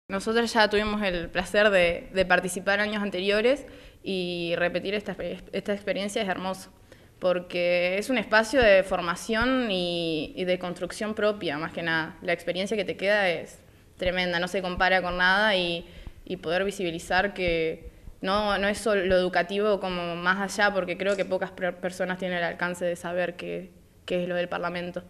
Nosotros ya tuvimos el placer de participar años anteriores y repetir esta experiencia es hermoso, porque es un espacio de formación y de construcción propia, más que nada. La experiencia que te queda es tremenda, no se compara con nada y poder visibilizar que no es solo lo educativo como más allá, porque creo que pocas personas tienen el alcance de saber qué es lo del Parlamento.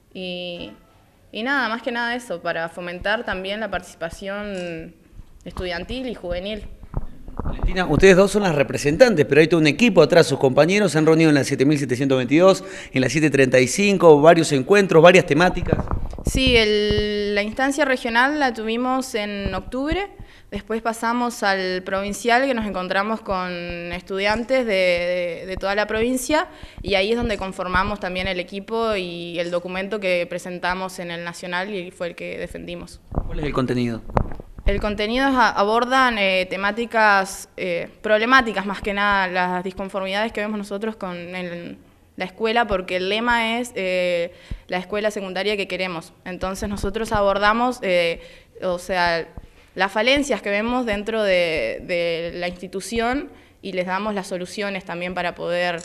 Y nada, más que nada eso, para fomentar también la participación estudiantil y juvenil. Valentina, ustedes dos son las representantes, pero hay todo un equipo atrás, sus compañeros se han reunido en la 7722, en la 735, varios encuentros, varias temáticas. Sí, la instancia regional la tuvimos en octubre, después pasamos al provincial, que nos encontramos con estudiantes de toda la provincia, y ahí es donde conformamos también el equipo y el documento que presentamos en el nacional y fue el que defendimos. ¿Cuál es el contenido? El contenido abordan temáticas, problemáticas más que nada, las disconformidades que vemos nosotros con la escuela, porque el lema es la escuela secundaria que queremos. Entonces nosotros abordamos, o sea, las falencias que vemos dentro de la institución y les damos las soluciones también para poder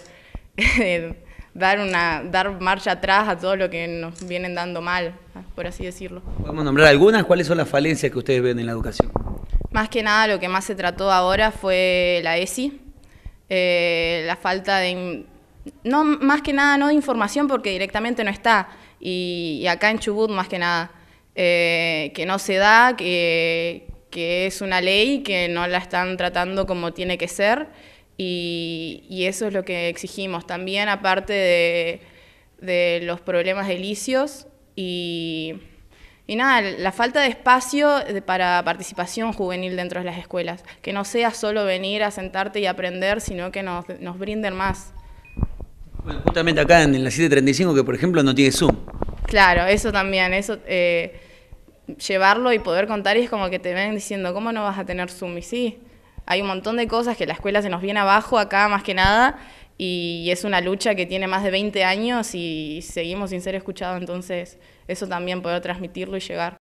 dar marcha atrás a todo lo que nos vienen dando mal, por así decirlo. ¿Podemos nombrar algunas? ¿Cuáles son las falencias que ustedes ven en la educación? Más que nada lo que más se trató ahora fue la ESI, la falta de... No, más que nada no de información porque directamente no está, y acá en Chubut más que nada, que no se da, que es una ley, que no la están tratando como tiene que ser, y eso es lo que exigimos. También aparte de los problemas edilicios y nada, la falta de espacio para participación juvenil dentro de las escuelas, que no sea solo venir a sentarte y aprender, sino que nos brinden más. Bueno, justamente acá en la 735, que por ejemplo no tiene Zoom. Claro, eso también, eso llevarlo y poder contar, y es como que te ven diciendo, ¿cómo no vas a tener Zoom? Y sí, hay un montón de cosas que la escuela se nos viene abajo acá más que nada, y es una lucha que tiene más de 20 años y seguimos sin ser escuchados, entonces eso también poder transmitirlo y llegar.